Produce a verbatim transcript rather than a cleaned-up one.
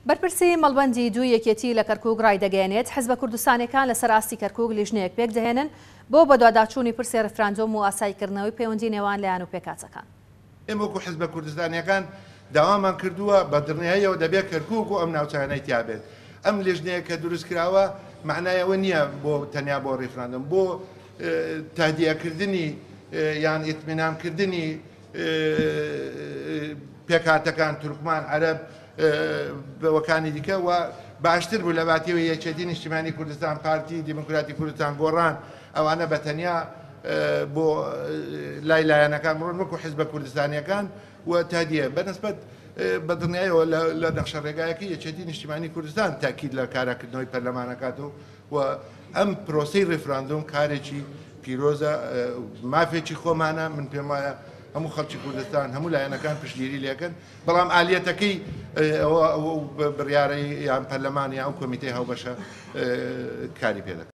بەرپرسی مەڵبەندی دوو یەکێتی لە کەرکووک ڕایدەگەیەنێت حیزبە کوردستانیەکان لەسەر ئاستی کەرکووک لیژنەیەک پێک دەهێنن بۆ بەدواداچوونی پرسی ڕفراندۆم و ئاساییکردنەوەی پەیوەندی نێوان لایەن و پێکهاتەکان. ئێمە وەکو حیزبە کوردستانیەکان داوامان کردووە بە دڕنیاییەوە دەبێت کەرکووک و ئەم ناوچانەی تیابێت. ئەم لیژنەیە کە دروست کراوە معنایەوە نییە بۆ تەنیا بۆ ڕیفراندۆم، بۆ تادیەکردنی یان ئیتمینانکردنی پێکهاتەکان تورکمان عەرەب بەوەکانی دیکە و باشتر بوو لە باتیەوە یەکێتی نیشتیمانی کوردستان، پارتی دیموکراتی کوردستان گۆڕان ئەوانە بەتەنیا بۆ لای لایەنەکان بڕۆن وەکو حیزبە کوردستانیەکان و تادیە بەنسبەت بەدڵنیایەوە لە نەخشە ڕێگایەکی یەکێتی نیشتیمانی کوردستان تاکید لە کاراکردنەوەی پەرلەمانەکاتەوە و ئەم پرۆسەی ڕیفراندۆم کارێکی پیرۆزە مافێکی خۆمانە. من پێم وایە هەموو خەڵکی کوردستان هەموو لایەنەکان پشتگیری لێکەن، بەڵام ئالیەتەکەی بڕیارەی یان پەرلەمان یان ئەو کۆمیتەی هاوبەشە کاری پێ دەکەن.